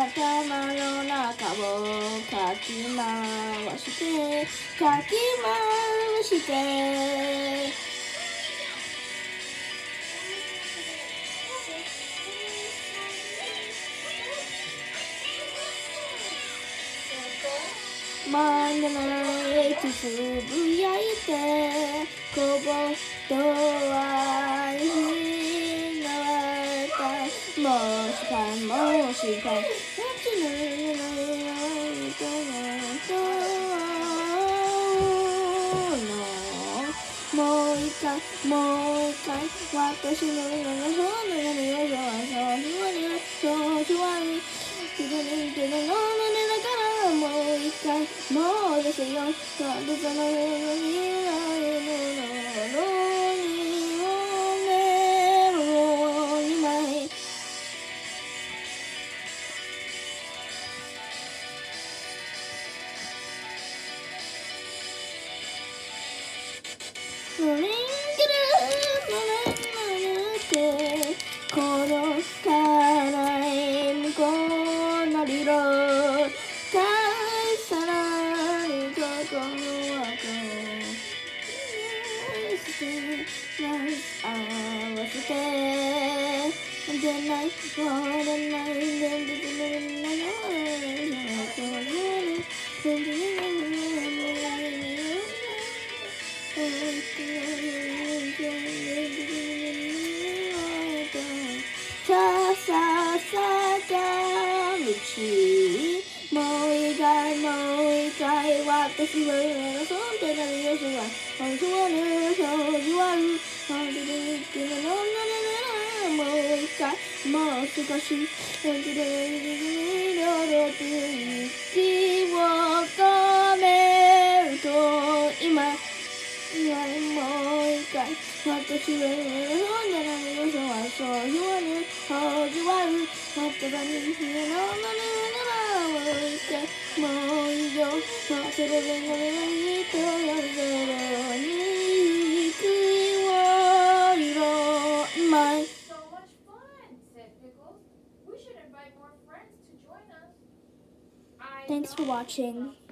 頭の中をかき回してかき回して真ん中へつぶやいてこぼと愛しなわたもしかもしか夏の夜のもう一回私の夢がそんなによそはそうしわに気が抜いてるのだからもう一回もうですよ風その夜にないものにメロ2枚リングルってこのからへ向こうのリロー返さないところは合わせて出ない出ないさが道もう一回私はそんでなりよしは本当はねそうじわる本当に生きるのもう一回もう少し本気で両手息を止めると今もう一回私はそんでなりよしはそうじわるじわる言葉にするのもう一回もういいよそれでごめんとやるに息を色今 So much fun, said Pickles. We should invite more friends to join us. Thanks for watching.